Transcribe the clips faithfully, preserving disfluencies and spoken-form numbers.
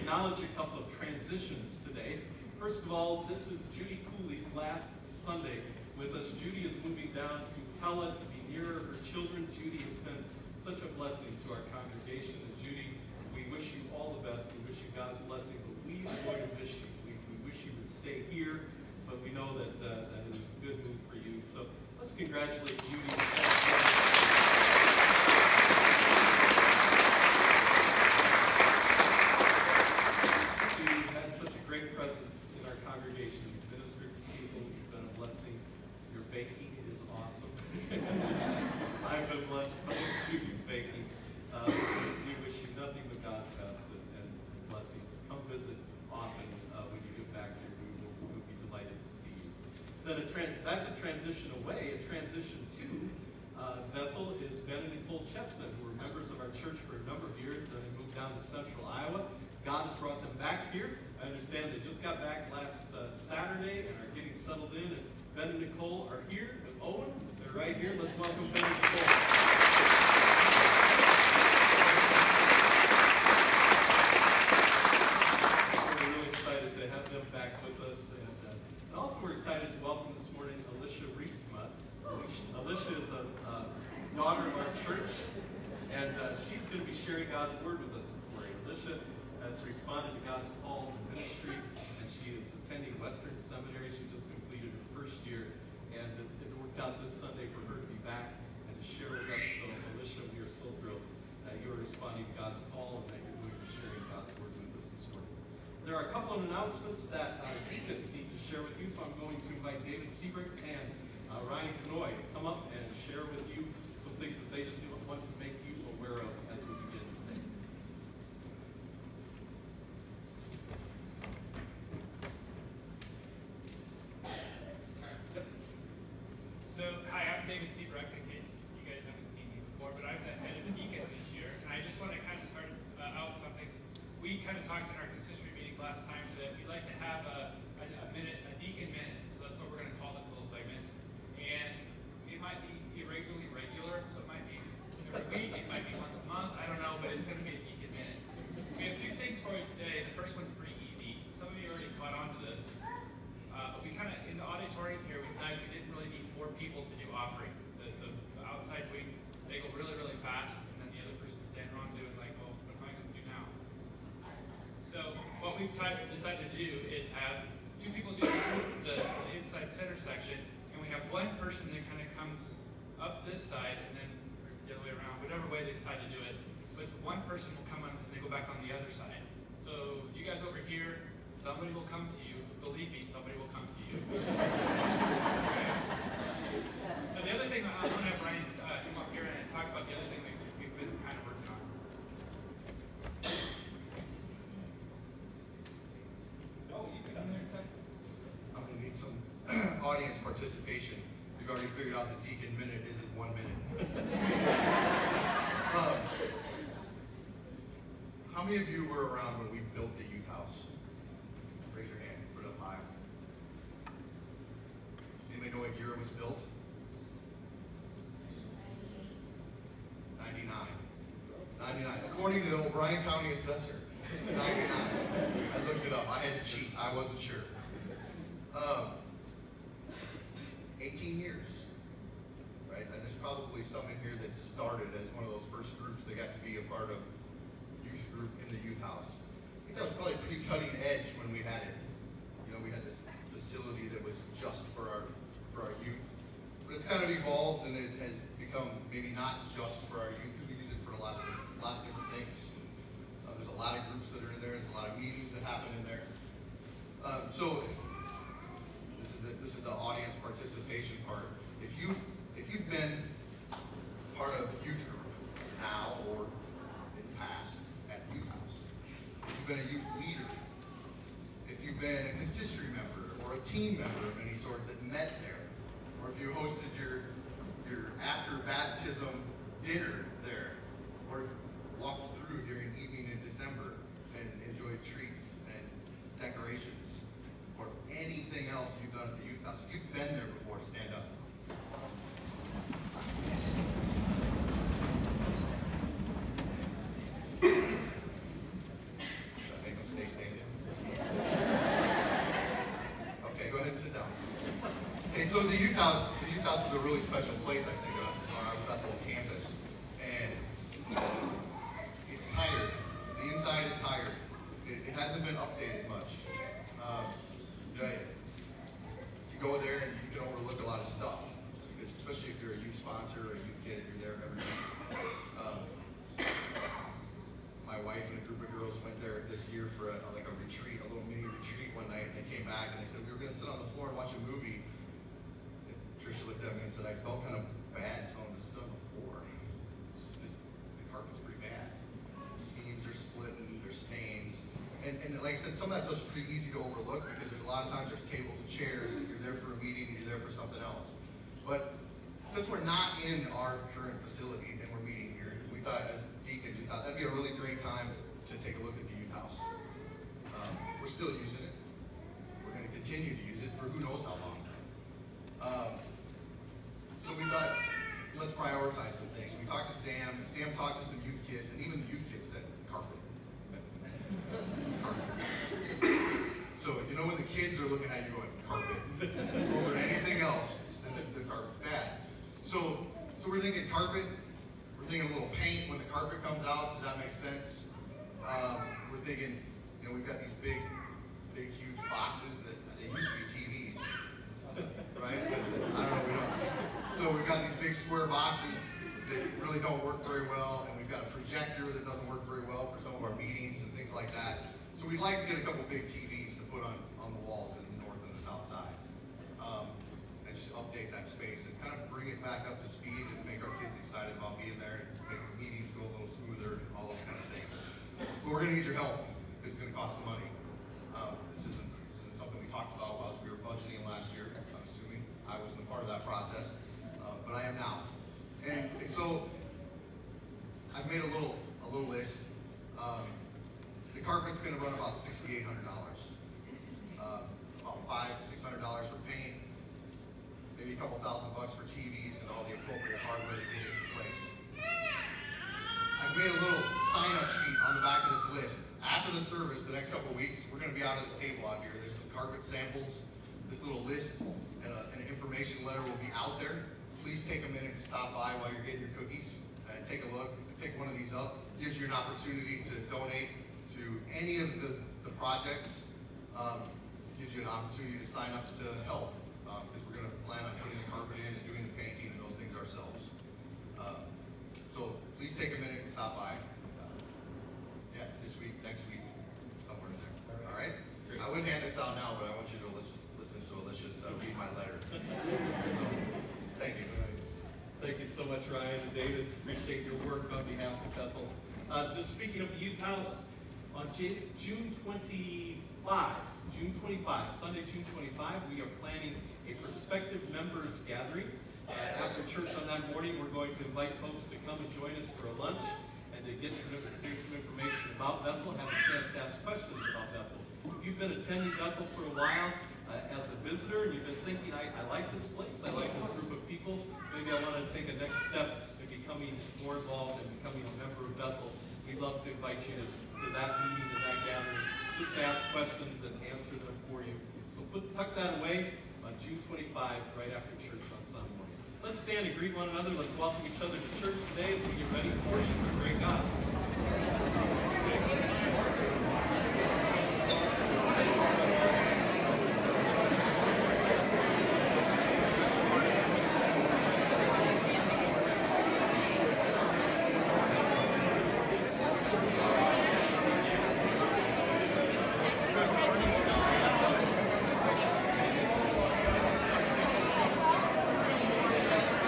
acknowledge a couple of transitions today. First of all, this is Judy Cooley's last Sunday with us. Judy is moving down to Pella to be nearer her children. Judy has been such a blessing to our congregation. And Judy, we wish you all the best. We wish you God's blessing, but we are going to miss you. We, we wish you would stay here, but we know that, uh, that it is a good move for you. So let's congratulate Judy. Great presence in our congregation. You've ministered to people. You've been a blessing. Your baking is awesome. I've been blessed by Judy's baking. Uh, we wish you nothing but God's best and, and blessings. Come visit often uh, when you get back here. We will we'll be delighted to see you. Then a trans that's a transition away. A transition to uh, Bethel is Ben and Nicole Chestnut, who were members of our church for a number of years. Then they moved down to Central Iowa. God has brought them back here. I understand they just got back last uh, Saturday and are getting settled in. And Ben and Nicole are here with Owen. They're right here. Let's welcome Ben and Nicole. We're really excited to have them back with us. And, uh, and also we're excited to welcome this morning Alicia Riefma. Alicia is a uh, daughter of our church, and uh, she's going to be sharing God's Word with us this morning. Alicia has responded to God's call to ministry, and she is attending Western Seminary. She just completed her first year, and it, it worked out this Sunday for her to be back and to share with us. So, Alicia, we are so thrilled that you are responding to God's call and that you're going to be sharing God's Word with us this morning. There are a couple of announcements that uh, deacons need to share with you, so I'm going to invite David Sebrick and uh, Ryan Kanoy to come up and share with you some things that they just want to make you aware of as we begin today. So, hi, I'm David Seabrook, in case you guys haven't seen me before, but I'm the head of the deacons this year, and I just want to kind of start uh, out something. We kind of talked in our consistory meeting last time that we'd like to have a, a, a minute, a deacon minute, so that's what we're going to call this little segment. And it might be irregularly regular, so it might be every week, it might be once a month, I don't know, but it's going to be a deacon minute. We have two things for you today. The first one's pretty easy. Some of you already caught on to this. Uh, but we kind of, in the auditorium here, we decided we didn't really need four people to do offering. The, the, the outside wings, they go really, really fast, and then the other person's standing around doing like, well, what am I going to do now? So what we've tried, decided to do is have two people do the, the inside center section, and we have one person that kind of comes up this side, and then the other way around, whatever way they decide to do it. But one person will come on, and they go back on the other side. So you guys over here, somebody will come to you. Believe me, somebody will come to you. Okay. So the other thing, I want to have Brian uh, come up here and talk about the other thing we've, we've been kind of working on. No, you get up there. I'm going to need some audience participation. We've already figured out the deacon minute isn't one minute. um, how many of you were around when we built the youth house? Raise your hand, put it up high. Anybody know what year it was built? ninety-nine. ninety-nine. According to the O'Brien County Assessor, ninety-nine. I looked it up. I had to cheat. I wasn't sure. Um, eighteen years, right? And there's probably some in here that started as one of those first groups that got to be a part of youth group in the youth house. I think that was probably pretty cutting edge when we had it. You know, we had this facility that was just for our for our youth. But it's kind of evolved, and it has become maybe not just for our youth, because we use it for a lot of a lot of different things. Uh, there's a lot of groups that are in there. There's a lot of meetings that happen in there. Uh, so this is the, this is the audience participation part. If you if you've been part of youth group now or in the past at youth house, if you've been a youth leader, if you've been a consistory member or a team member of any sort that met there, or if you hosted your your after baptism dinner there, or walked through during evening in December and enjoyed treats and decorations, or anything else you've done at the youth house, if you've been there before, stand up. Should I make them stand so the youth house, the youth house is a really special place, I think, on, on our Bethel campus. And it's tired. The inside is tired. It, it hasn't been updated much. Um, you know, you go there and you can overlook a lot of stuff, because especially if you're a youth sponsor or a youth kid, you're there every week. Um, my wife and a group of girls went there this year for a, like a retreat, a little mini retreat one night, and they came back and they said, we were going to sit on the floor and watch a movie. And Trisha looked at me and said, I felt kind of bad telling them to sit on the floor. It's just, it's, the carpet's pretty bad. The seams are split and there's stains. And, and like I said, some of that stuff's pretty easy to overlook, because there's a lot of times there's tables and chairs, and you're there for a meeting and you're there for something else. But since we're not in our current facility and we're meeting here, we thought as deacons, we thought that'd be a really great time to take a look at the youth house. Um, we're still using it. We're going to continue to use it for who knows how long. Um, so we thought, let's prioritize some things. We talked to Sam, and Sam talked to some youth kids, and even the youth kids said, carpet. Carpet. So, you know when the kids are looking at you going, carpet, over anything else, then the, the carpet's bad. So, so we're thinking carpet, we're thinking a little paint when the carpet comes out. Does that make sense? Um, we're thinking, you know, we've got these big, big, huge boxes that they used to be T Vs, right? But I don't know, we don't. So we've got these big square boxes that really don't work very well, and we've got a projector that doesn't work very well for some of our meetings and things like that. So we'd like to get a couple big T Vs to put on, on the walls in the north and the south sides. Um, and just update that space and kind of bring it back up to speed and make our kids excited about being there and make the meetings go a little smoother and all those kind of things. But we're gonna need your help, because it's gonna cost some money. Um, this isn't this isn't something we talked about while we were budgeting last year. I'm assuming I wasn't a part of that process, uh, but I am now. And, and so I've made a little a little list. Um, the carpet's gonna run about sixty-eight hundred dollars. Uh, about five, six hundred dollars for paint, maybe a couple thousand bucks for T Vs and all the appropriate hardware to get it in place. I've made a little sign-up sheet on the back of this list. After the service, the next couple of weeks, we're going to be out at the table out here. There's some carpet samples, this little list, and, a, and an information letter will be out there. Please take a minute and stop by while you're getting your cookies and take a look. Pick one of these up. Gives you an opportunity to donate to any of the, the projects. Um, gives you an opportunity to sign up to help, because um, we're going to plan on putting the carpet in and doing the painting and those things ourselves. Um, so please take a minute and stop by. Uh, yeah, this week, next week, somewhere in there. All right? Great. I wouldn't hand this out now, but I want you to listen, listen to Alicia's uh, read my letter. So, thank you. Thank you so much, Ryan and David. Appreciate your work on behalf of Bethel. Uh, just speaking of the youth house, on J June twenty-fifth, June twenty-fifth, Sunday, June twenty-fifth, we are planning a prospective members gathering. Uh, after church on that morning, we're going to invite folks to come and join us for a lunch and to get some, get some information about Bethel, have a chance to ask questions about Bethel. If you've been attending Bethel for a while uh, as a visitor, and you've been thinking, I, I like this place, I like this group of people, maybe I want to take a next step in becoming more involved and becoming a member of Bethel, we'd love to invite you to, to that meeting and that gathering, just to ask questions and answer them for you. So put, tuck that away on June twenty-fifth, right after church on Sunday morning. Let's stand and greet one another. Let's welcome each other to church today as we get ready to worship our great God.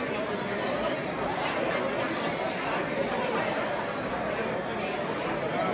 Thank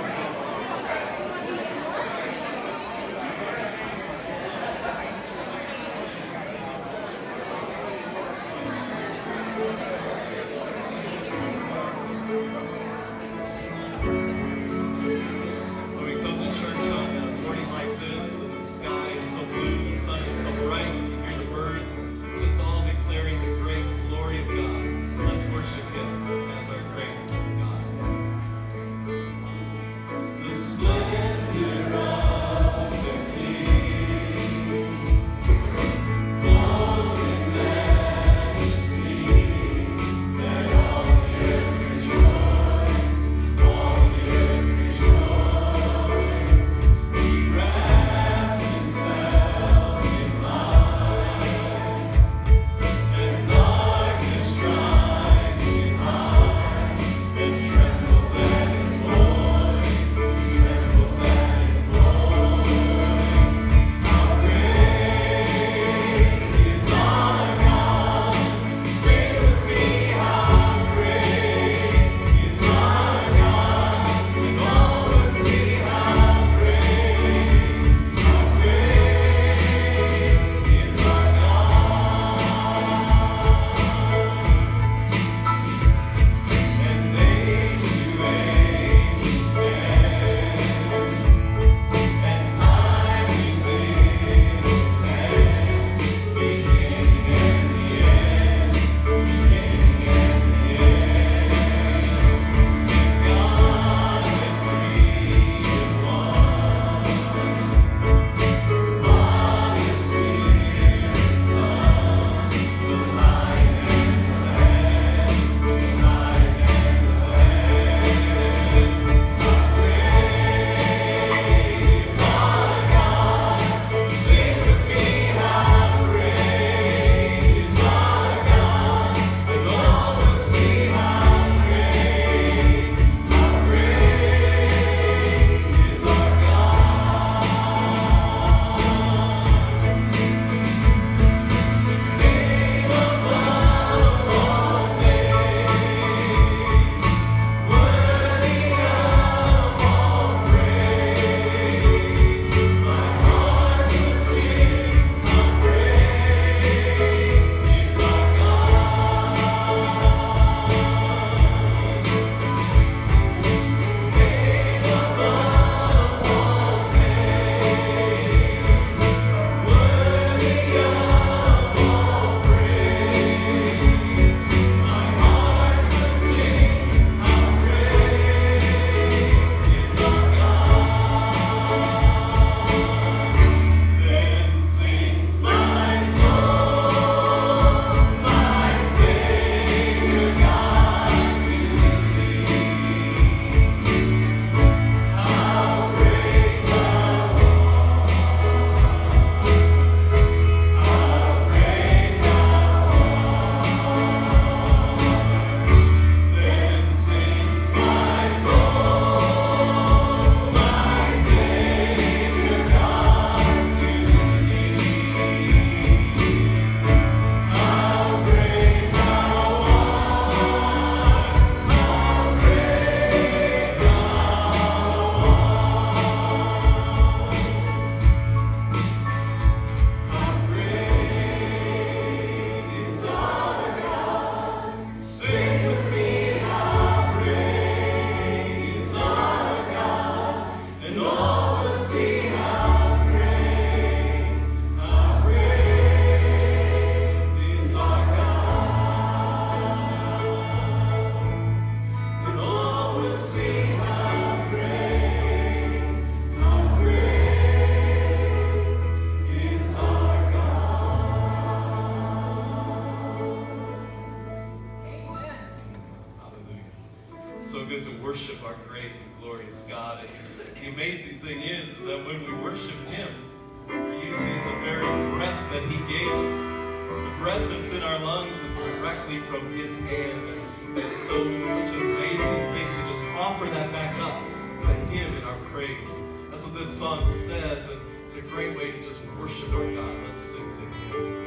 is, is that when we worship Him, we're using the very breath that He gave us. The breath that's in our lungs is directly from His hand. And it's so such an amazing thing to just offer that back up to Him in our praise. That's what this song says, and it's a great way to just worship our God. Let's sing to Him.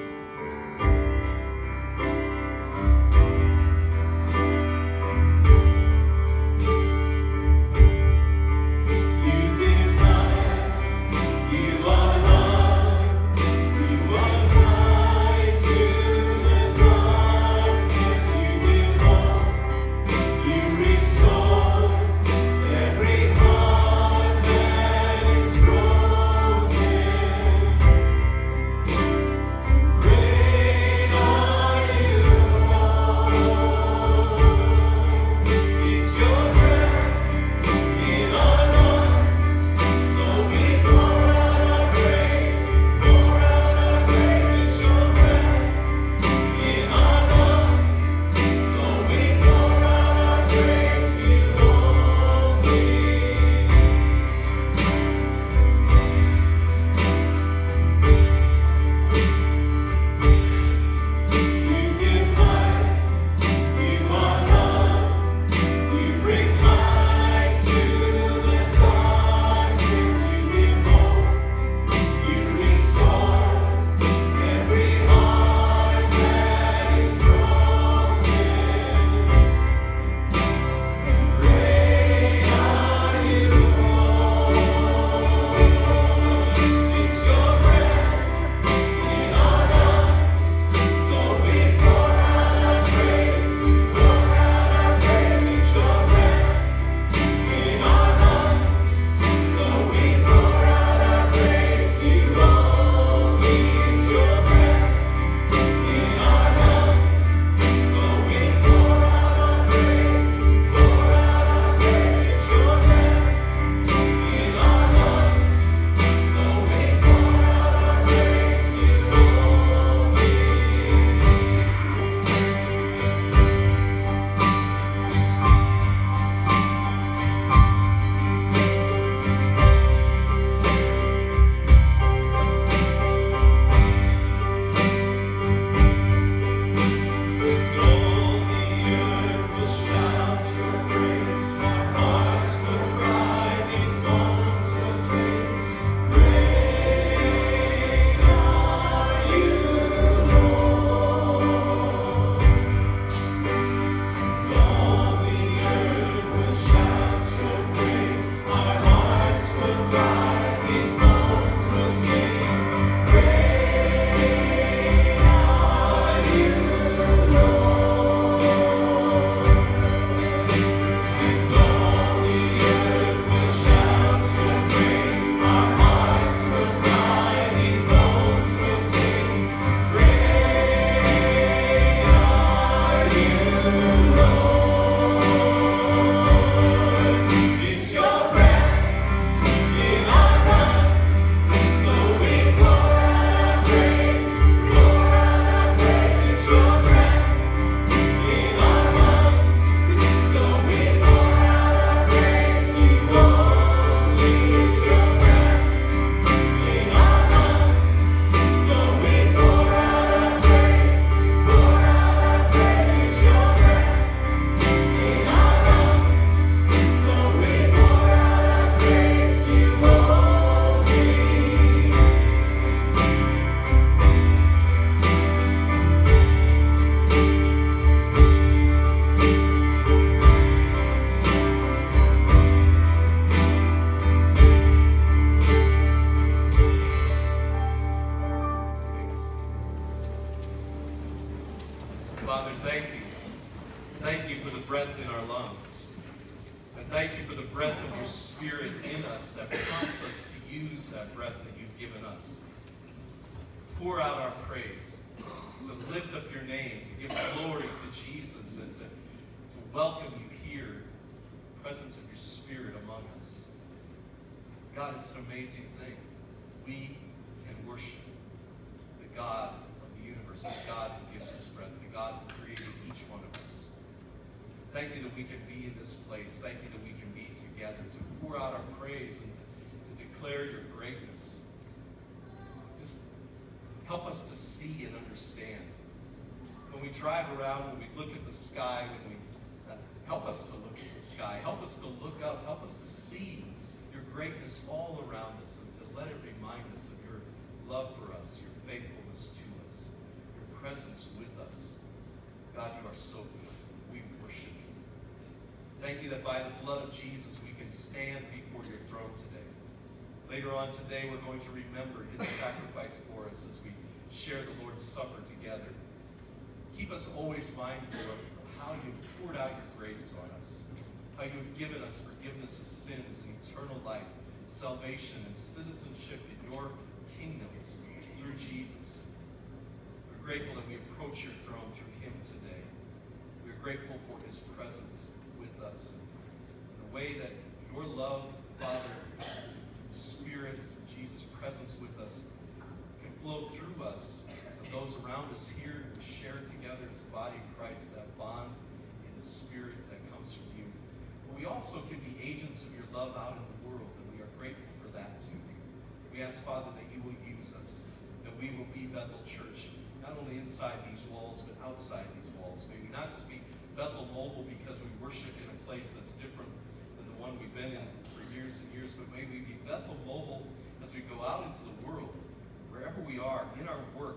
Pour out our praise, to lift up your name, to give glory to Jesus, and to, to welcome you here, the presence of your Spirit among us. God, it's an amazing thing. We can worship the God of the universe, the God who gives us breath, the God who created each one of us. Thank you that we can be in this place. Thank you that we can be together to pour out our praise and to, to declare your greatness. Just help us to see and understand. When we drive around, when we look at the sky, when we uh, help us to look at the sky, help us to look up, help us to see your greatness all around us, and to let it remind us of your love for us, your faithfulness to us, your presence with us. God, you are so good. We worship you. Thank you that by the blood of Jesus we can stand before your throne today. Later on today we're going to remember his sacrifice for us as we share the Lord's Supper together. Keep us always mindful of how you've poured out your grace on us, how you've given us forgiveness of sins and eternal life, salvation and citizenship in your kingdom through Jesus. We're grateful that we approach your throne through him today. We're grateful for his presence with us, and the way that your love, Father, Spirit, Jesus' presence with us can flow through us to those around us here who share together as the body of Christ, that bond in the Spirit that comes from you. But we also can be agents of your love out in the world, and we are grateful for that too. We ask, Father, that you will use us, that we will be Bethel Church, not only inside these walls, but outside these walls. May we not just be Bethel Mobile because we worship in a place that's different than the one we've been in for years and years, but may we be Bethel Mobile as we go out into the world, wherever we are, in our work,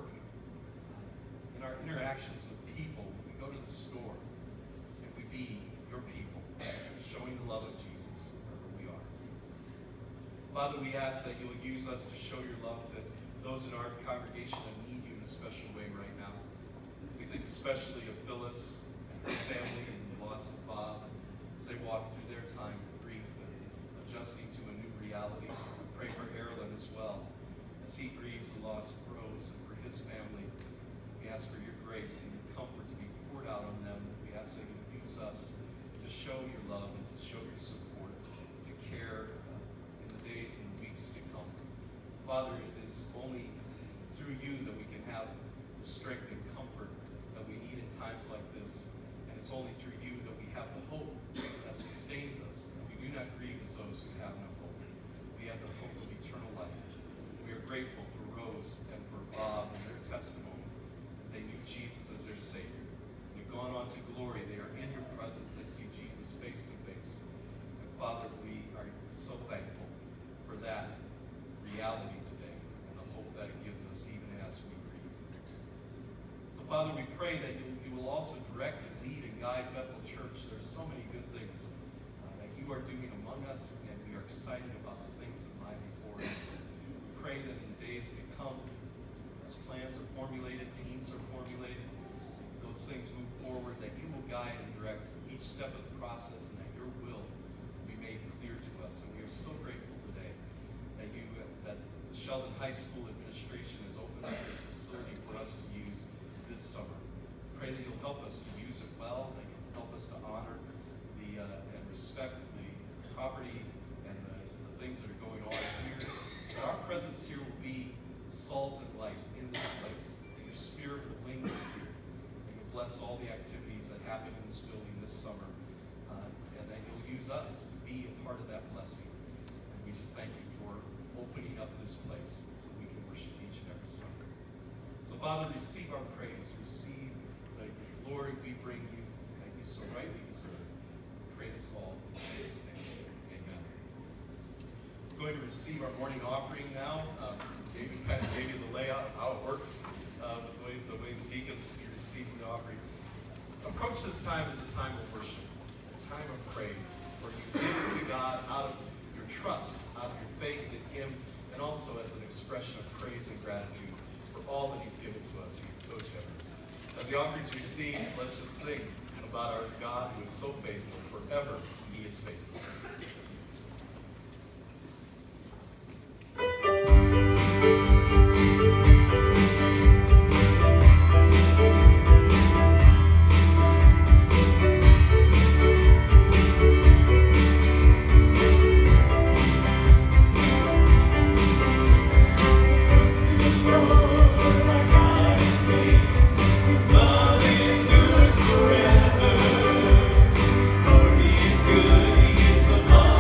in our interactions with people, when we go to the store, and we be your people, showing the love of Jesus wherever we are. Father, we ask that you will use us to show your love to those in our congregation that need you in a special way right now. We think especially of Phyllis and her family and the loss of Bob as they walk through their time of grief and adjusting to a new reality. We pray for Erlen as well as he grieves the loss of Rose, and for his family. We ask for your grace and your comfort to be poured out on them. We ask that you would use us to show your love and to show your support, to care uh, in the days and the weeks to come. Father, it is only through you that we can have the strength and comfort that we need in times like this. And it's only through you that we have the hope that sustains us. And we do not grieve as those who have no hope. We have the hope of eternal life. We are grateful for Rose and for Bob and their testimony. They knew Jesus as their Savior. They've gone on to glory. They are in your presence. They see Jesus face to face. And Father, we are so thankful for that reality today and the hope that it gives us even as we grieve. So Father, we pray that you, you will also direct and lead and guide Bethel Church. There's so many good things uh, that you are doing among us, and we are excited about the things that lie before us. Pray that in the days to come, as plans are formulated, teams are formulated, those things move forward, that you will guide and direct each step of the process, and that your will will be made clear to us. And we are so grateful today that you, that the Sheldon High School administration has opened up this facility for us to use this summer. Pray that you'll help us to use it well, that you'll help us to honor the uh, and respect the property and the, the things that are going on here. That our presence here will be salt and light in this place. That your Spirit will linger here. That you'll bless all the activities that happen in this building this summer. Uh, and that you'll use us to be a part of that blessing. And we just thank you for opening up this place so we can worship each and every Sunday. So Father, receive our praise. Receive the glory we bring you. That you so rightly deserve. We pray this all in Jesus' name. Amen. We're going to receive our morning offering now. Um, David kind of gave you the layout of how it works, uh, the way the way the deacons will be receiving the offering. Approach this time as a time of worship, a time of praise, where you give to God out of your trust, out of your faith in Him, and also as an expression of praise and gratitude for all that He's given to us. He is so generous. As the offerings received, let's just sing about our God who is so faithful. Forever He is faithful. Good, He is above.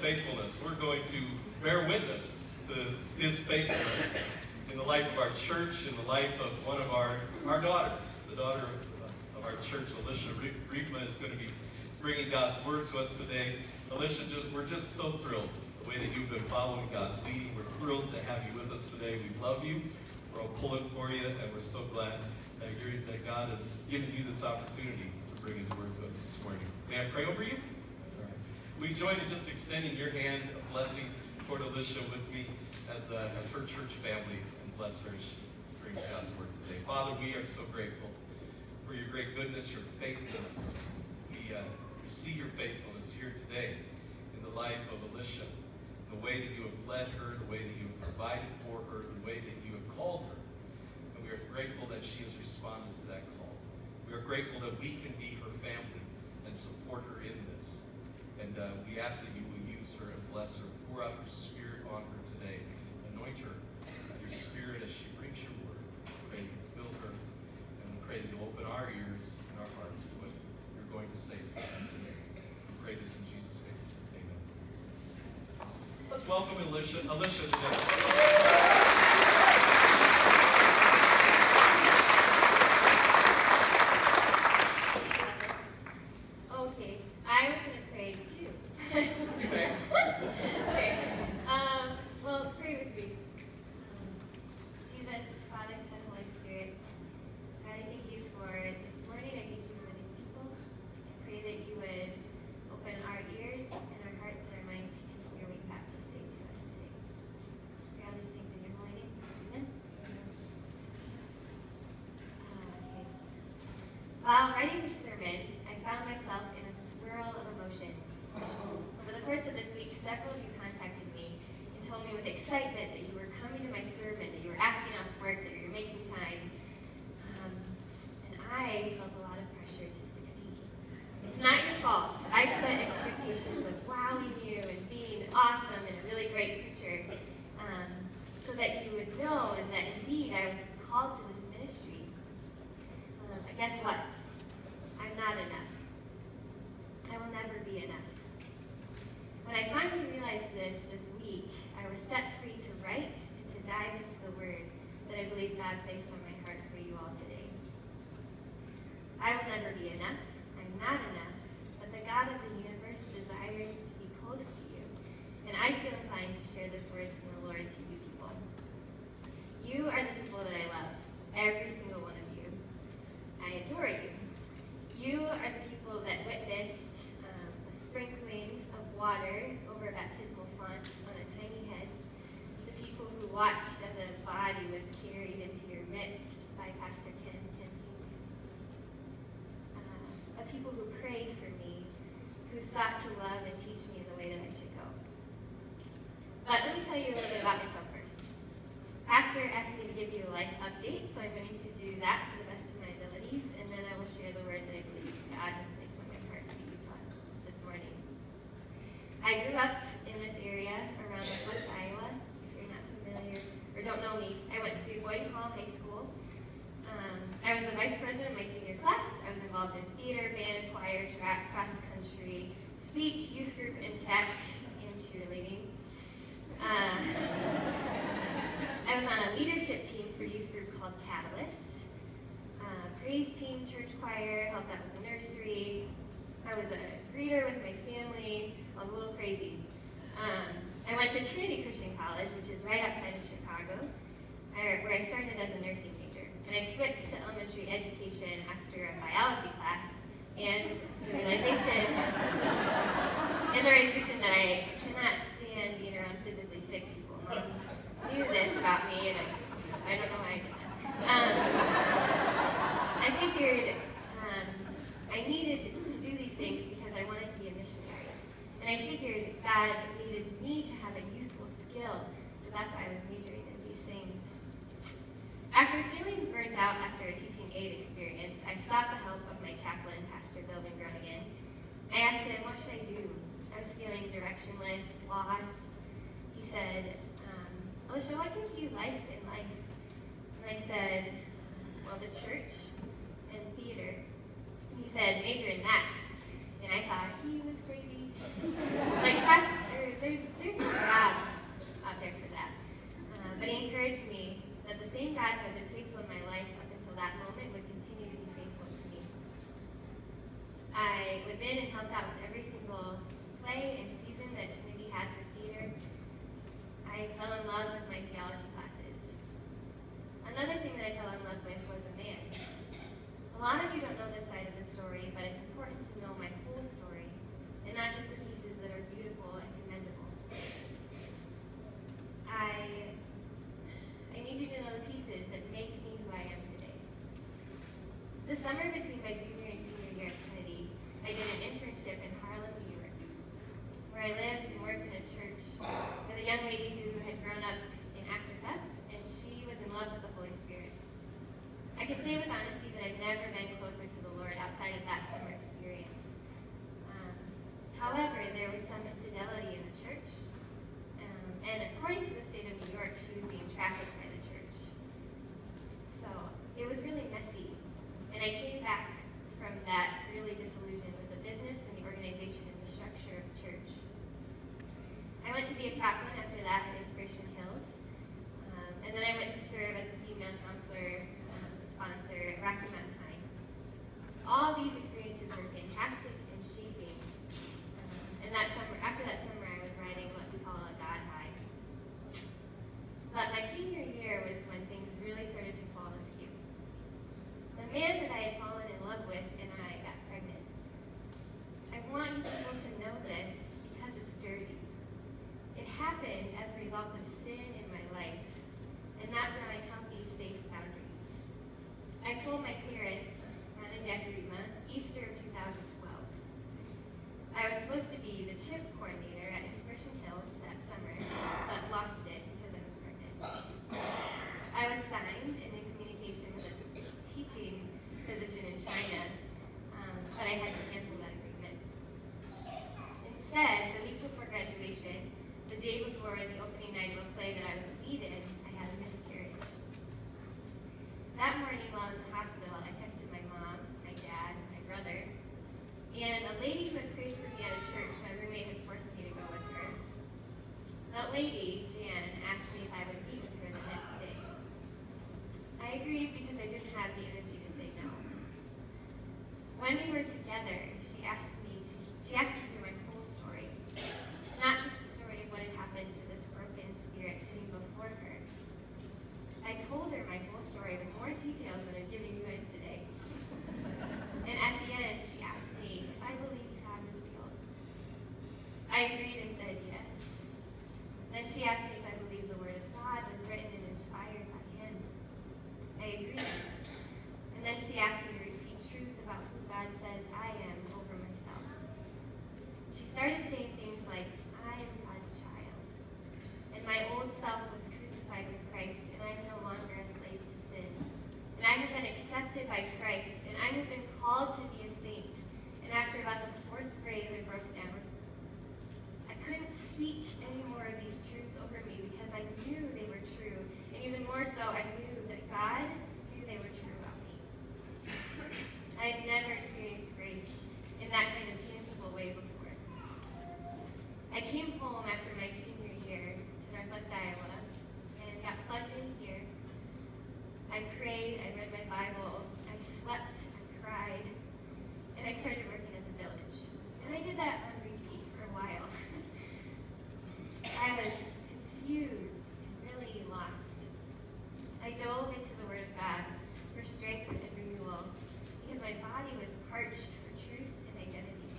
faithfulness. We're going to bear witness to his faithfulness in the life of our church, in the life of one of our, our daughters. The daughter of, of our church, Alicia Riepma, is going to be bringing God's word to us today. Alicia, we're just so thrilled the way that you've been following God's leading. We're thrilled to have you with us today. We love you. We're all pulling for you, and we're so glad that, you're, that God has given you this opportunity to bring his word to us this morning. May I pray over you? All right. We join in just extending your hand of blessing toward Alicia with me as, uh, as her church family, and bless her as she brings God's word today. Father, we are so grateful for your great goodness, your faithfulness. We, uh, we see your faithfulness here today in the life of Alicia, the way that you have led her, the way that you have provided for her, the way that you have called her. And we are grateful that she has responded to that call. We are grateful that we can be her family and support her in this. And uh, we ask that you will use her and bless her. Pour out your spirit on her today. Anoint her with your spirit as she brings your word. We pray that you fill her, and we pray that you open our ears and our hearts to what you're going to say to us today. We pray this in Jesus' name. Amen. Let's welcome Alicia, Alicia today. Okay, I was going to pray too. You may. Okay. Um, well, pray with me. Um, Jesus, Father, Son, Holy Spirit, God, I thank you for this morning. I thank you for these people. I pray that you would open our ears and our hearts and our minds to hear what you have to say to us today. Pray all these things in your holy name. Amen. Uh, okay. While writing this sermon, I found myself in a swirl of emotions. Over the course of this week, several of you contacted me and told me with excitement that you were coming to my sermon, that you were asking off work, that you were making time. Um, and I felt a lot of pressure to succeed. It's not your fault. I put expectations of wowing you and being awesome and a really great preacher, um, so that you would know and that indeed I was called to this ministry. Um, but guess what? I'm not enough. I will never be enough. When I finally realized this this week, I was set free to write and to dive into the word that I believe God placed on my heart for you all today. I will never be enough. I'm not enough. But the God of the universe desires to be close to you. And I feel inclined to share this word from the Lord to you people. You are the people that I love. Every single one of you. I adore you. You are the people that witnessed um, a sprinkling of water over a baptismal font on a tiny head. The people who watched as a body was carried into your midst by Pastor Ken Tenpink. Uh, the people who prayed for me, who sought to love and teach me the way that I should go. But let me tell you a little bit about myself first. Pastor asked me to give you a life update, so I'm going to do that to the best of my abilities, and then I will share the word that I believe God has placed on my heart to be taught this morning. I grew up in this area around Northwest Iowa. If you're not familiar or don't know me, I went to Boyden Hall High School. Um, I was the vice president of my senior class. I was involved in theater, band, choir, track, cross country, speech, youth group, and tech, and cheerleading. Uh, I was on a leadership team for youth group called Catalyst. Uh, praise team, church choir, helped out with the nursery. I was a greeter with my family. I was a little crazy. Um, I went to Trinity Christian College, which is right outside of Chicago, where I started as a nursing major. And I switched to elementary education after a biology class and the realization, and the realization that I cannot stand being around physically sick people. Mom knew this about me, and I, I don't know why I did that. Um, I figured um, I needed to do these things because I wanted to be a missionary. And I figured God needed me to have a useful skill, so that's why I was majoring in these things. After feeling burnt out after a teaching aid experience, I sought the help of my chaplain, Pastor Bill McGronigan. I asked him, what should I do? I was feeling directionless, lost. He said, um, Alicia, what gives you life in life? And I said, well, the church and theater. He said, major in that. And I thought, he was crazy. Like, pastors I was in and helped out with every single play and season that Trinity had for theater. I fell in love with my theology classes. Another thing that I fell in love with was a man. A lot of you don't know this side of the story, but it's important to know my whole story, and not just the pieces that are beautiful and commendable. I, I need you to know the pieces that make me who I am today. The summer between my junior and senior year at Trinity, I did an internship in Harlem, New York, where I lived and worked in a church with a young lady who had grown up in Africa, and she was in love with the Holy Spirit. I can say with honesty that I've never been closer to the Lord outside of that summer experience. Um, however, there was some infidelity in the church, um, and according to the state of New York, she was being trafficked by the church. So it was really messy, and I came back from that really disillusioned with the business and the organization and the structure of the church. I went to be a chaplain after that at Inspiration Hills, um, and then I went to serve as a female counselor um, sponsor at Rocky Mountain High. All these experiences were fantastic and shaping, um, and that summer, after that summer, I was riding what we call a God high. But my senior year was when things really started to fall askew. The man that I had fallen in love with and I got pregnant. I want you people to know this because it's dirty. It happened as a result of sin in my life and not drawing healthy, safe boundaries. I told my parents, Ron and Jackie Rima, Easter of two thousand twelve. I was supposed to be the chip coordinator at Inspiration Hills that summer, but lost it because I was pregnant. I was signed and in communication with a teaching position in China, um, but I had to cancel that agreement. Instead, the week before graduation, the day before the opening night of a play that I was a lead in, I had a miscarriage. That morning while in the hospital, I texted my mom, my dad, my brother, and a lady who had prayed for me at a church. My roommate had forced me to go with her. That lady, Jan, asked me if I would meet with her the next day. I agreed because I didn't have the energy to say no. When we were together, she asked me to, she asked to hear my whole story, not just the story of what had happened to this broken spirit sitting before her. I told her my whole story with more details than I'm giving you guys today. And at the end, she asked me if I believed God was real. I agreed and said yes. Then she asked me if I believed the Word of God was written and inspired by Him. I agreed. And then she asked me to repeat truths about who God says I am over myself. She started saying things like, I am God's child, and my old self was crucified with Christ, and I am no longer a slave to sin. And I have been accepted by Christ, and I have been called to be a saint. And after about the fourth grade, I broke down. I couldn't speak any more of these truths over me because I knew they were true. And even more so, I knew that God knew they were true about me. I had never experienced grace in that kind of tangible way before. I came home after my senior year to Northwest Iowa and got plugged in here. I prayed, I read my Bible, I slept, I cried, and I started working at the village. And I did that on repeat for a while. I was confused and really lost. I dove into the Word of God for strength and renewal because my body was parched for truth and identity.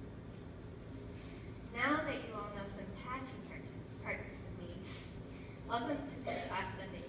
Now that you all know some patchy parts, parts of me, welcome to Pentecost Sunday.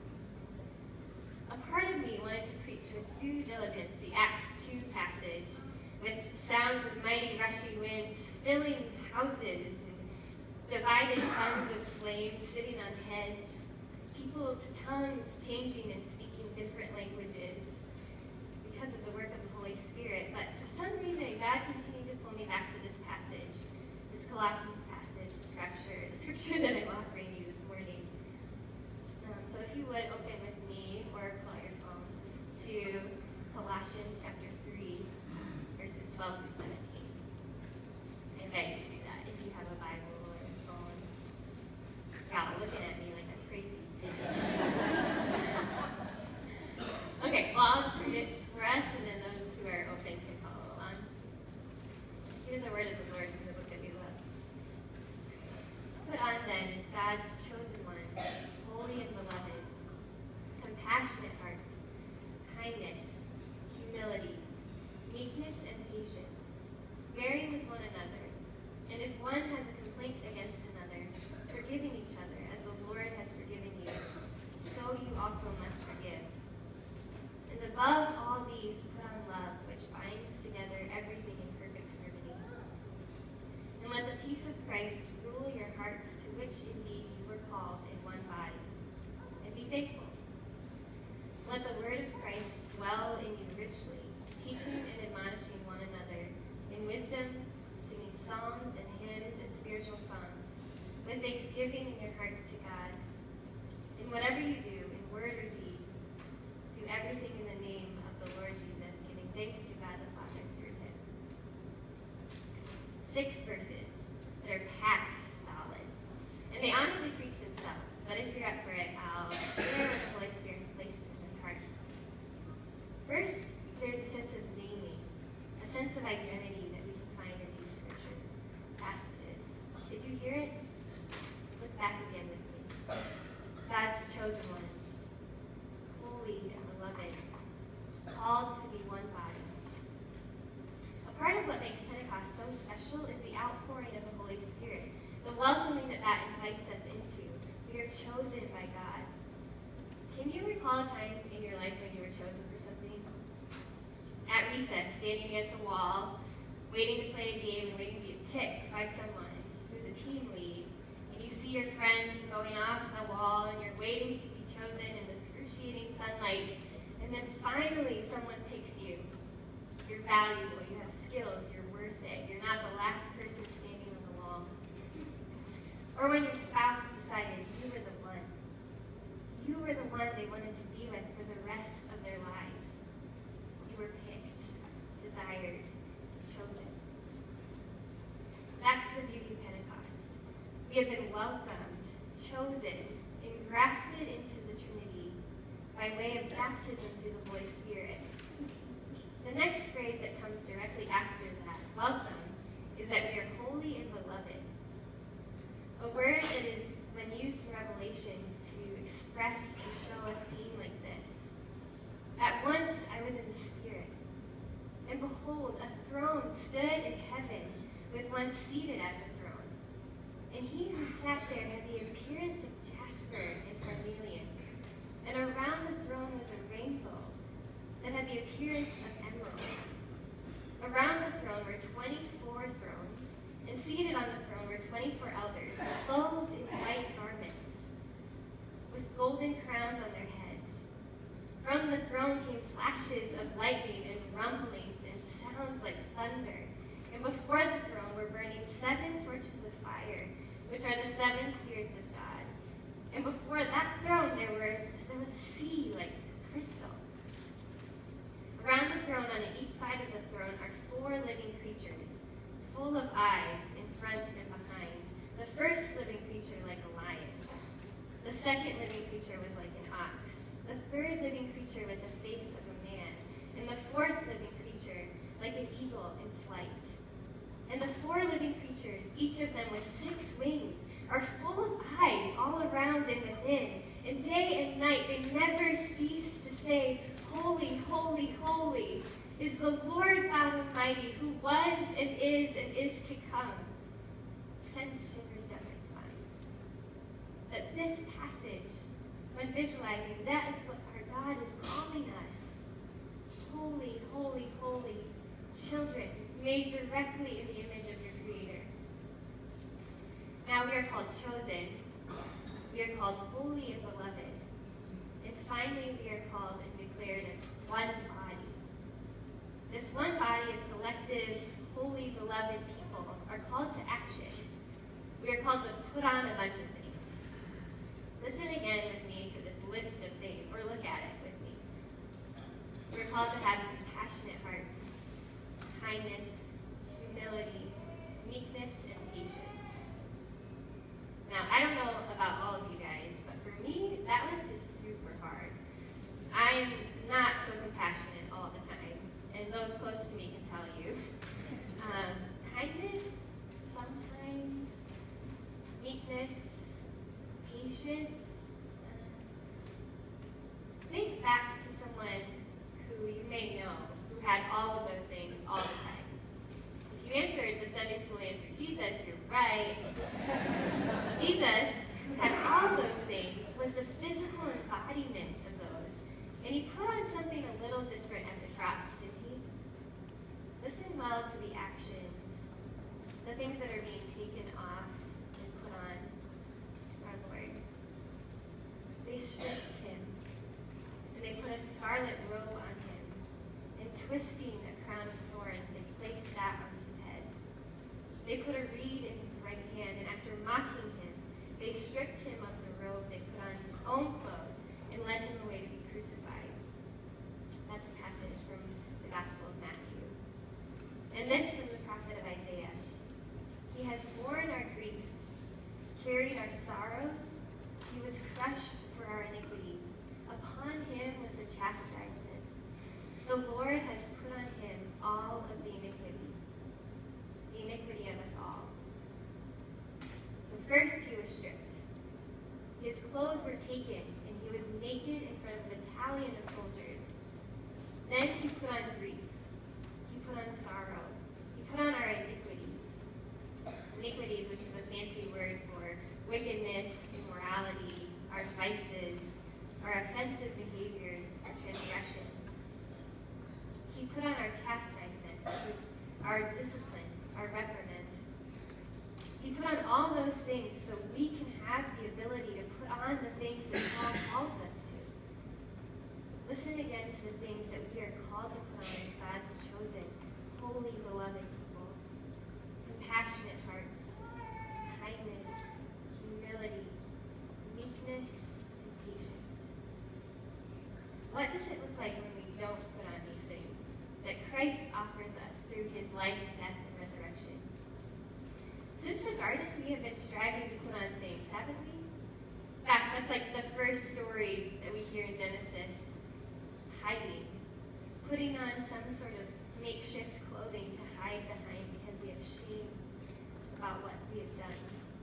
A part of me wanted to preach with due diligence the Acts two passage with sounds of mighty rushing winds filling houses and divided tongues of flames sitting on heads, people's tongues changing and speaking different languages because of the work of the Holy Spirit. But for some reason, God continued to pull me back to this passage, this Colossians passage, the scripture, the scripture that I'm offering you this morning. Um, so if you would open with me or pull out your phones to Colossians chapter three, verses twelve through seventeen. I beg you to do that if you have a Bible or a phone. Y'all looking at me like I'm crazy. Okay, well I'll just read it for us and then those who are open can follow along. compassionate hearts, kindness, humility, meekness, and patience, bearing with one another, and if one has a complaint against another, forgiving each other as the Lord has forgiven you, so you also must forgive. And above all these, put on love, which binds together everything in perfect harmony. And let the peace of Christ rule your hearts, to which indeed you were called in one body. And be thankful. Let the word of Christ dwell in you richly, teaching and admonishing one another in wisdom, singing psalms and hymns and spiritual songs, with thanksgiving in your hearts to God. And whatever you do, in word or deed, do everything in the name of the Lord Jesus, giving thanks to God the Father through him. Six verses that are packed solid. And they honestly preach themselves, but if you're up for it, I'll share what the Holy Spirit's placed in my heart. First, there's a sense of naming, a sense of identity that we can find in these scripture passages. Did you hear it? Look back again with me. God's chosen ones, holy and beloved, called to be one body. A part of what makes Pentecost so special is the outpouring of the Holy Spirit, the welcoming that that invites us into. We are chosen by God. Can you recall a time in your life when you were chosen for something? At recess, standing against a wall, waiting to play a game and waiting to be picked by someone who's a team lead, and you see your friends going off the wall and you're waiting to be chosen in the excruciating sunlight, and then finally someone picks you. You're valuable, you have skills, you're worth it, you're not the last person standing on the wall. Or when your spouse decided you were the one. You were the one they wanted to be with for the rest of their lives. You were picked, desired, chosen. That's the beauty of Pentecost. We have been welcomed, chosen, engrafted into the Trinity by way of baptism through the Holy Spirit. The next phrase that comes directly after that, welcome, is that we are holy and beloved. A word that is, when used in Revelation, to express and show a scene like this. At once I was in the Spirit, and behold, a throne stood in heaven, with one seated at the throne. And he who sat there had the appearance of jasper and carnelian, and around the throne was a rainbow that had the appearance of emerald. Around the throne were twenty-four thrones, and seated on the throne were twenty-four elders, clothed in white garments, with golden crowns on their heads. From the throne came flashes of lightning and rumblings and sounds like thunder. And before the throne were burning seven torches of fire, which are the seven spirits of God. And before that throne there was, there was a sea like crystal. Around the throne, on each side of the throne, are four living creatures, full of eyes in front and behind. The first living creature like a lion. The second living creature was like an ox. The third living creature with the face of a man. And the fourth living creature like an eagle in flight. And the four living creatures, each of them with six wings, are full of eyes all around and within. And day and night they never cease to say, holy, holy, holy is the Lord God Almighty, who was and is and is to come. Sends shivers down my spine. That this passage, when visualizing, that is what our God is calling us. Holy, holy, holy children, made directly in the image of your Creator. Now we are called chosen. We are called holy and beloved. And finally, we are called and declared as one body. This one body of collective, holy, beloved people are called to action. We are called to put on a bunch of things. Listen again with me to this list of things, or look at it with me. We're called to have compassionate hearts, kindness, humility, meekness, and patience. Now, I don't know about all of you guys, but for me, that list is super hard. I'm not so compassionate all the time, and those close to me can tell you. Um, kindness, sometimes. Meekness, patience. Uh, think back all of those things all the time. If you answered the Sunday school answer, Jesus, you're right. Jesus, who had all those things, was the physical embodiment of those. And he put on something a little different at the cross, didn't he? Listen well to the actions, the things that are being taken off and put on our Lord. They stripped him, and they put a scarlet robe on him, and twisting a crown of thorns, they placed that on his head. They put a reed in his right hand, and after mocking him, they stripped him of the robe, they put on his own clothes, and led him away to be crucified. That's a passage from the Gospel of Matthew. And this from the prophet of Isaiah. He has borne our griefs, carried our sorrows. He was crushed for our iniquities. Upon him was the chastisement. The Lord has put on him all of the iniquity, the iniquity of us all. So first he was stripped. His clothes were taken, and he was naked in front of a battalion of soldiers. Then he put on grief. He put on sorrow. He put on our iniquities. Iniquities, which is a fancy word for wickedness, immorality, our vices, our offensive behaviors, our transgressions. He put on our chastisement, which is our discipline, our reprimand. He put on all those things so we can have the ability to put on the things that Paul calls us to. Listen again to the things that we are called to put on as God's chosen, holy, beloved people. Compassionate hearts, kindness, humility, meekness, and patience. What does it look like when we don't put on these things that Christ offers us through his life, death, and resurrection? Since the garden, we have been striving to put on things, haven't we? Gosh, that's like the first story that we hear in Genesis. Hiding. Putting on some sort of makeshift clothing to hide behind because we have shame about what we have done.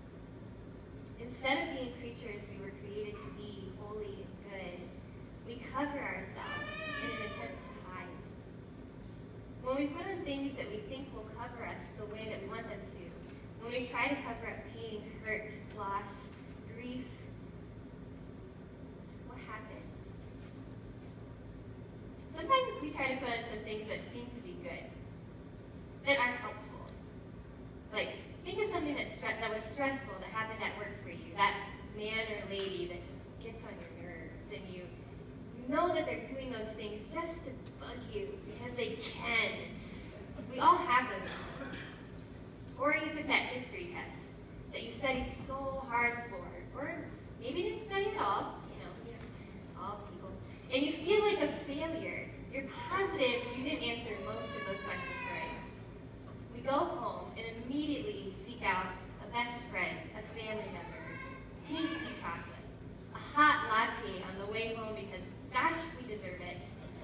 Instead of being creatures we were created to be, holy and good, we cover ourselves in an attempt to hide. When we put on things that we think will cover us the way that we want them to, when we try to cover up pain, hurt, loss, grief, what happens? Sometimes we try to put on some things that seem to be good, that are helpful. Like, think of something that, stre- that was stressful that happened at work for you, that man or lady that just gets on your nerves, and you, you know that they're doing those things just to bug you because they can. We all have those moments. Or you took that history test that you studied so hard for, or maybe didn't study at all, you know, you know, all people, and you feel like a failure. You're positive you didn't answer most of those questions right. We go home and immediately seek out a best friend, a family member, tasty chocolate, a hot latte on the way home because, gosh, we deserve it.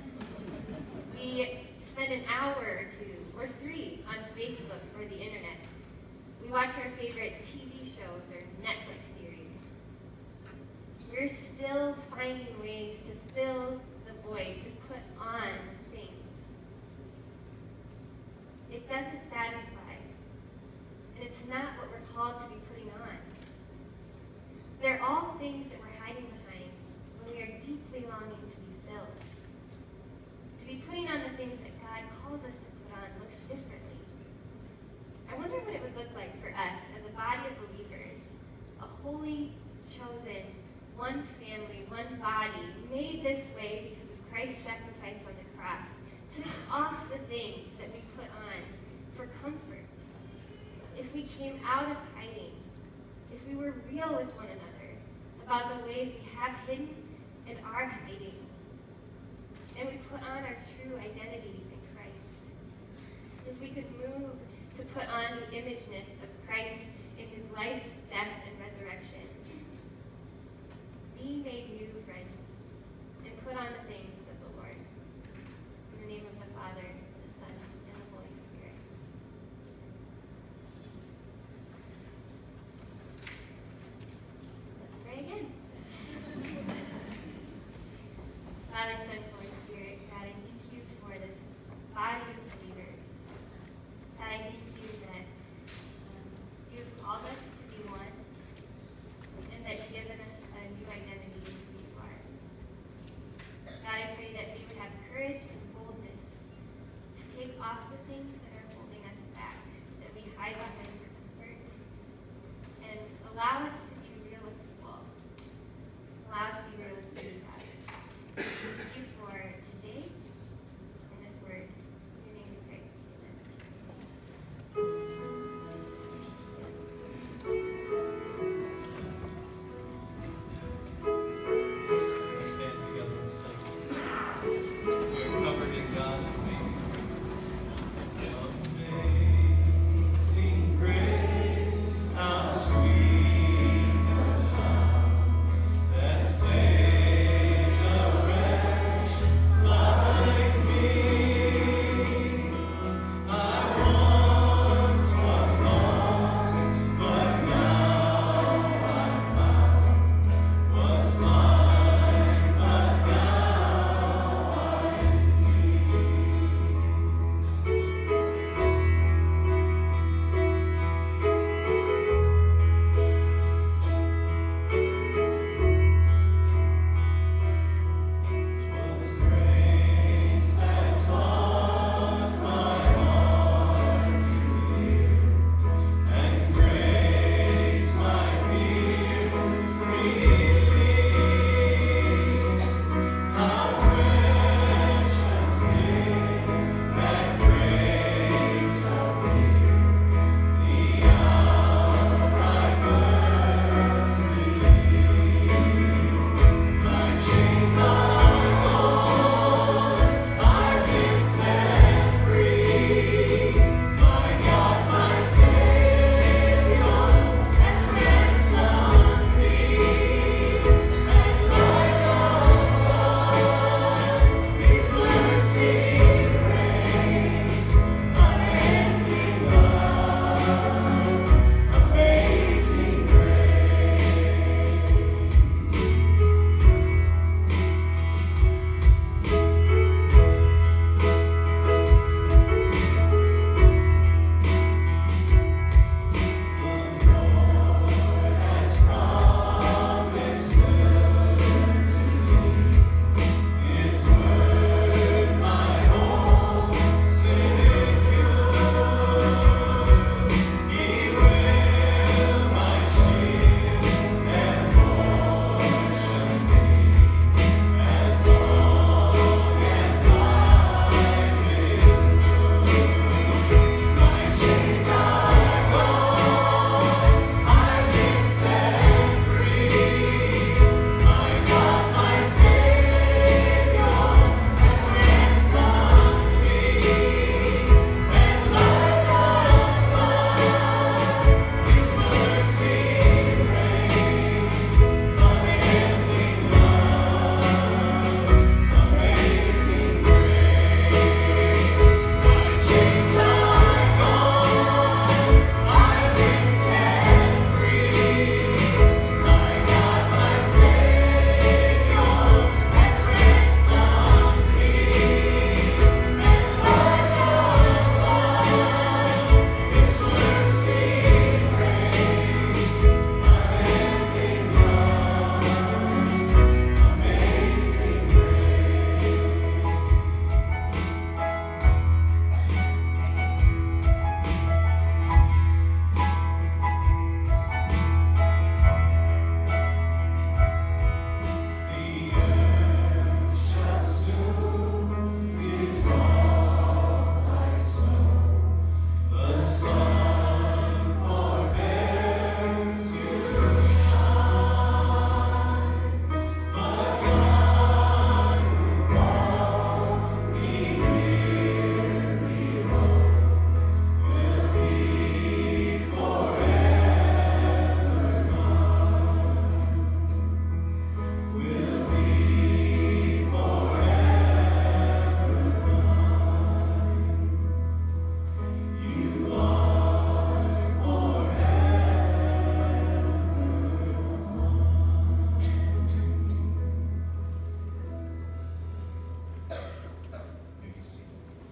We spend an hour or two or three on Facebook or the internet. We watch our favorite T V shows or Netflix series. We're still finding ways to fill the void, to put on things. It doesn't satisfy, and it's not what we're called to be putting on. They're all things that we're hiding behind when we are deeply longing to be filled. To be putting on the things that God calls us to put on looks differently. I wonder what it would look like for us as a body of believers, a holy, chosen, one family, one body, made this way because of Christ's sacrifice on the cross, to put off the things that we put on for comfort. If we came out of hiding, if we were real with one another about the ways we have hidden and are hiding, and we put on our true identities in Christ. If we could move to put on the imageness of Christ in his life, death, and resurrection. Be made new, friends, and put on the things of the Lord. In the name of the Father, the Son, and the Holy Spirit. Let's pray again. Father, Son, Holy Spirit, God, I thank you for this body off the things that are holding us back, that we hide behind for comfort, and allow us to be real with people. Allow us to be real with you, God. Thank you for today and this word. In your name we pray. Let's stand together and sing. We are covered in God's amazing grace. Amazing grace, how sweet the sound that saved a wretch like me. I once was lost, but now I'm found. Was blind, but now I see. Twas grace that taught my heart to fear, and grace my fears relieved. How precious did that grace appear, the hour I first believed. My chains are gone, I've been set free. My God, my Savior, has ransomed me. And like a flood, His mercy reigns, unending love, amazing grace. The Lord has promised good to me. His word my hope secures. He will my shield and portion be, as long as life endures. My chains are gone, I've been set free. My God, my Savior, has ransomed me. And like a flood, His mercy reigns, unending love, amazing grace. My chains are gone, I've been set free. My God, my Savior, has ransomed me. And like a flood, His mercy reigns, unending love, amazing The earth shall soon dissolve like snow. The sun forbear to shine. But God who called me near below will be forever mine. Will be forever mine. You are forever mine. You can see.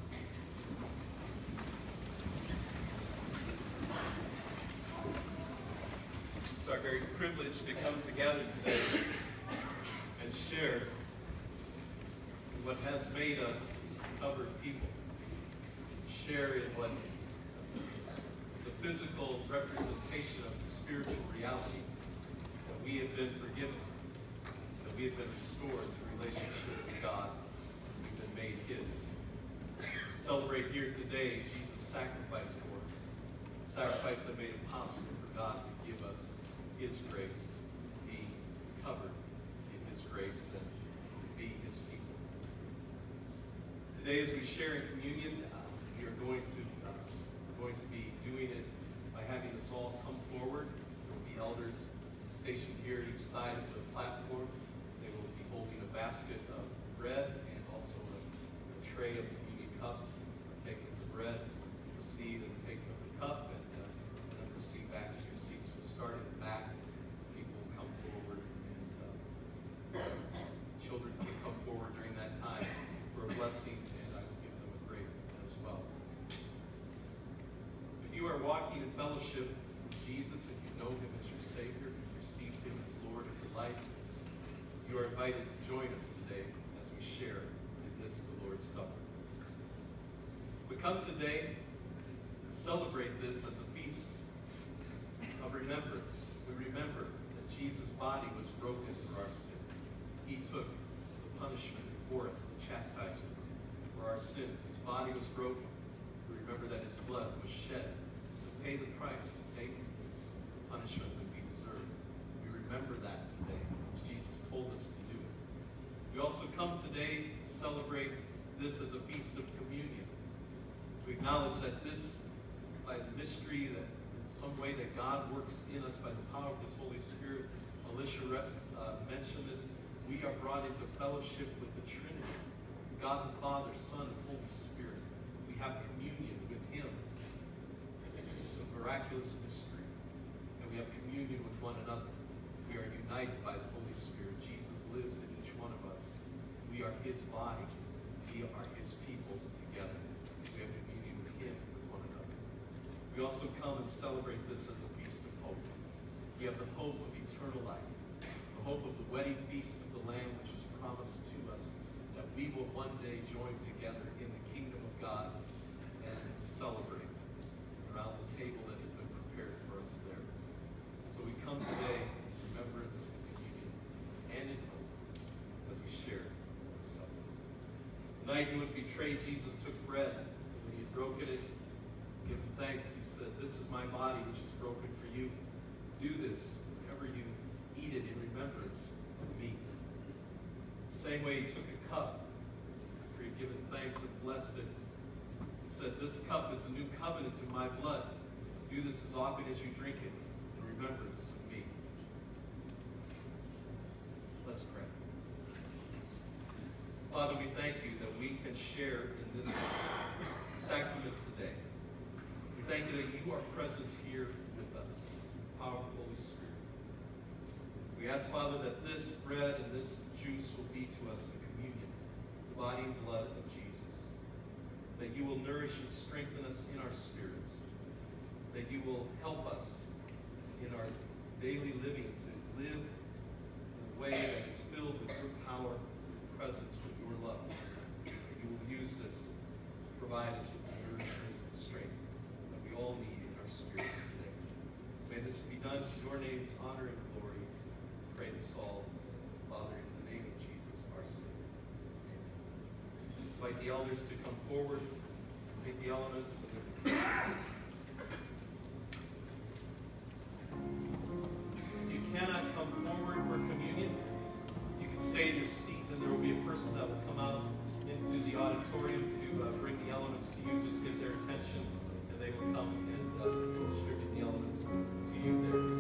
It's our very privilege to come together today and share what has made us covered people. share in what is a physical representation of the spiritual reality that we have been forgiven, that we have been restored to relationship with God, we've been made His. Celebrate here today Jesus' sacrifice for us, the sacrifice that made it possible for God to give us His grace, to be covered in His grace, and to be His people. Today, as we share in communion, uh, we are going to uh, we're going to be doing it by having us all come forward. There will be elders stationed here at each side of the platform. They will be holding a basket of bread and also a, a tray of communion cups. Taking the bread, proceed and take of the cup, and, uh, and then proceed back to your seats. We'll start in the back. People will come forward, and uh, children can come forward during that time for a blessing, and I will give them a grape as well. If you are walking in fellowship with Jesus, if you know Him as your Savior, if you've received Him as Lord of your life, you are invited to join us today as we share in this, the Lord's Supper. We come today to celebrate this as a feast of remembrance. We remember that Jesus' body was broken for our sins. He took the punishment for us, the chastisement for our sins. His body was broken. We remember that His blood was shed to pay the price, to take the punishment that we deserve. We remember that today, as Jesus told us to do it. We also come today to celebrate this as a feast of communion. We acknowledge that this, by the mystery, that in some way that God works in us by the power of His Holy Spirit, Alicia uh, mentioned this, we are brought into fellowship with the Trinity, God the Father, Son, and Holy Spirit. We have communion with Him. It's a miraculous mystery. And we have communion with one another. We are united by the Holy Spirit. Jesus lives in each one of us. We are His body. We are His people together. We have communion with Him, with one another. We also come and celebrate this as a feast of hope. We have the hope of eternal life, the hope of the wedding feast of the Lamb, which is promised to us, that we will one day join together in the kingdom of God and celebrate around the table that has been prepared for us there. So we come today in remembrance and communion and in hope as we share the supper. The night He was betrayed, Jesus took bread. When He had broken it, given thanks, He said, "This is my body, which is broken for you. Do this whenever you eat it in remembrance of me." The same way He took a cup after He had given thanks and blessed it. He said, "This cup is a new covenant in my blood. Do this as often as you drink it in remembrance of me." Let's pray. Father, we thank You that we can share in this sacrament today. We thank You that You are present here with us, the power of the Holy Spirit. We ask, Father, that this bread and this juice will be to us a communion, the body and blood of Jesus. That You will nourish and strengthen us in our spirits. That You will help us in our daily living to live in a way that is filled with Your power, Your presence, with Your love. That You will use this to provide us with the nourishment and strength that we all need in our spirits today. May this be done to Your name's honor and glory. We pray this all, Father, in the name of Jesus, our Savior. Amen. Invite the elders to come forward, take the elements, and then if you cannot come forward for communion, you can stay in your seat, and there will be a person that will come out into the auditorium to uh, bring the elements to you. Just get their attention, and they will come and uh, distribute the elements to you there.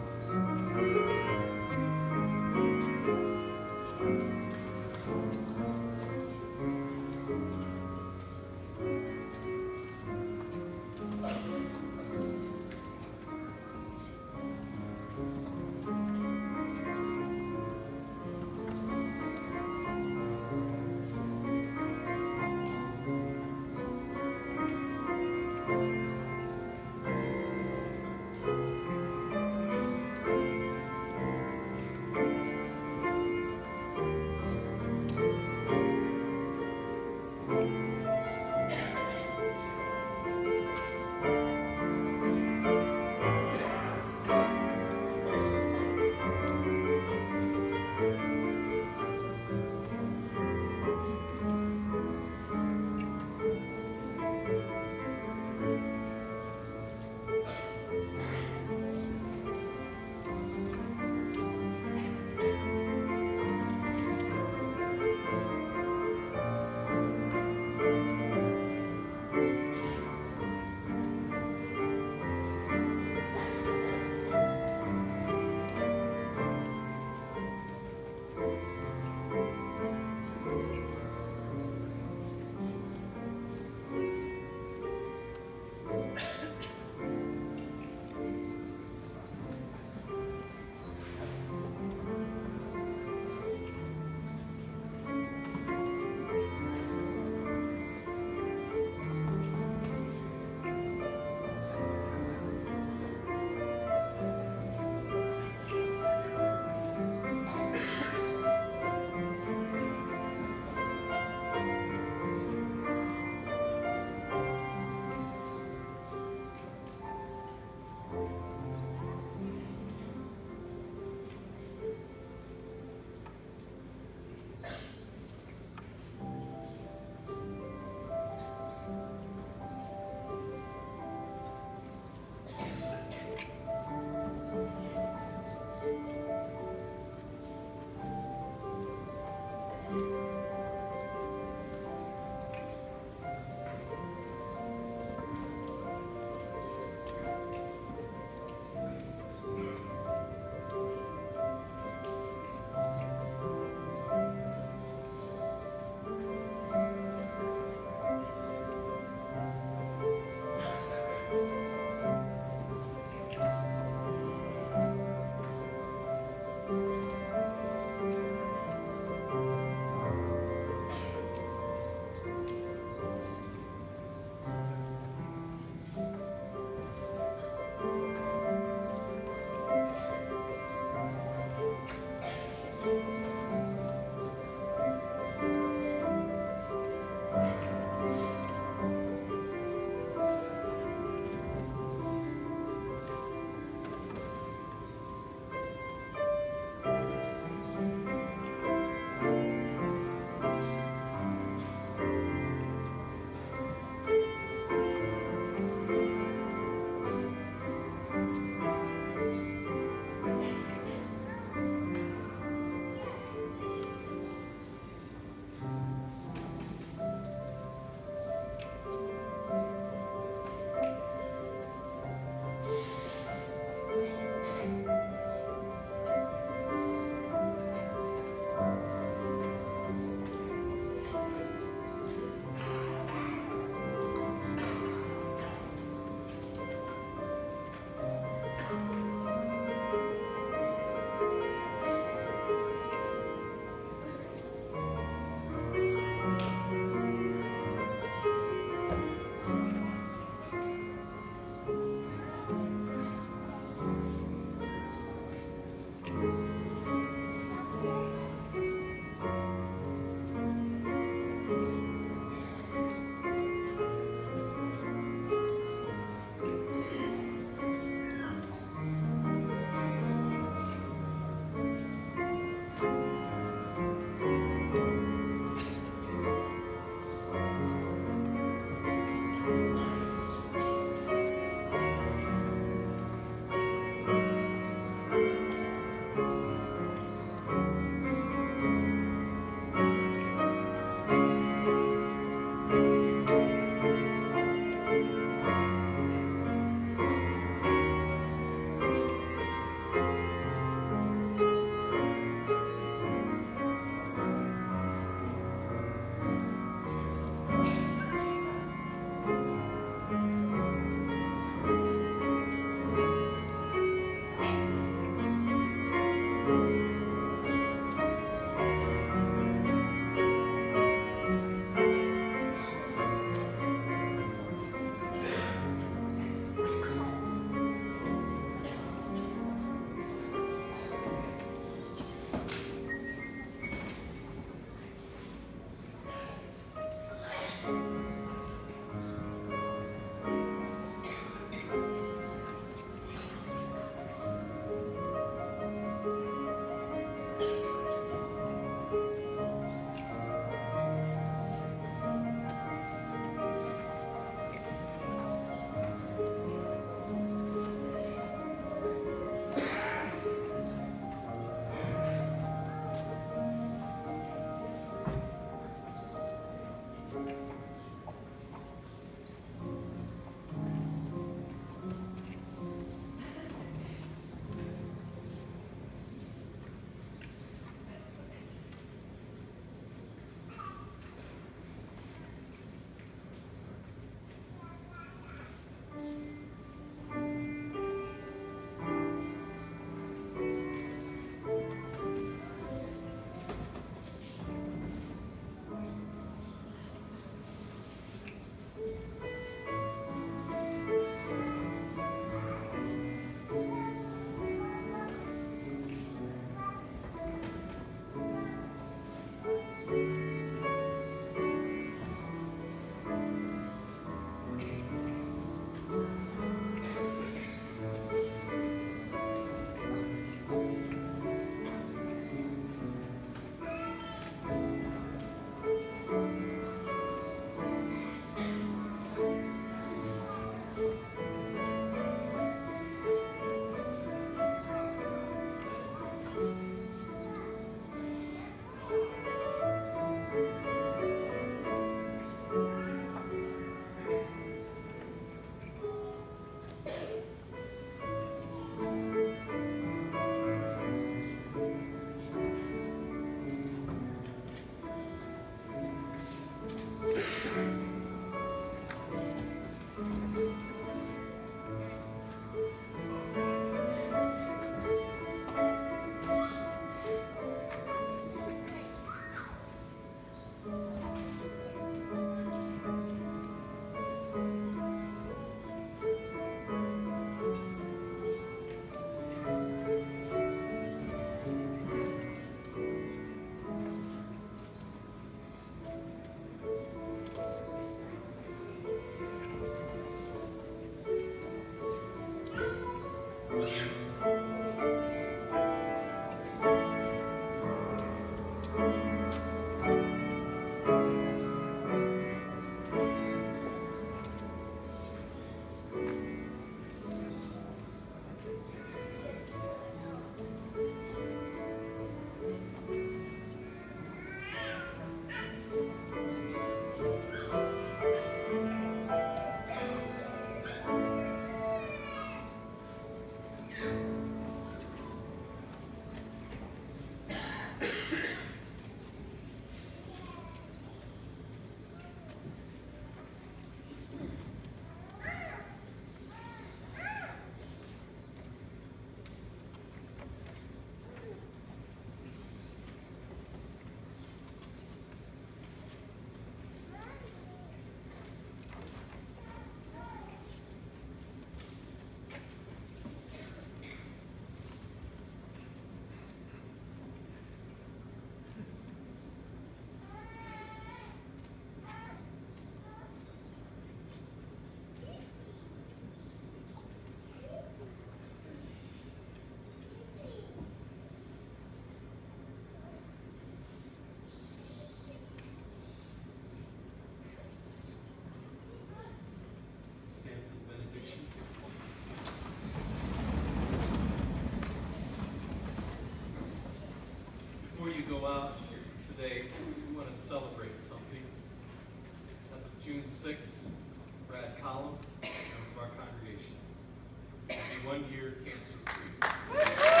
go out today, we want to celebrate something. As of June sixth, Brad Collum, member of our congregation, will be one year cancer-free.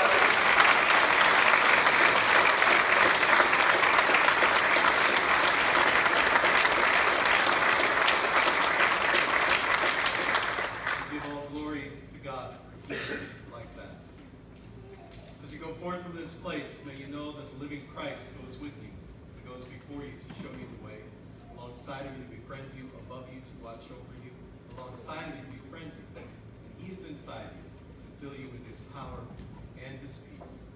Forth from this place, may you know that the living Christ goes with you, and goes before you to show you the way, alongside of you to befriend you, above you to watch over you, alongside of you to befriend you, and he is inside you to fill you with his power and his peace.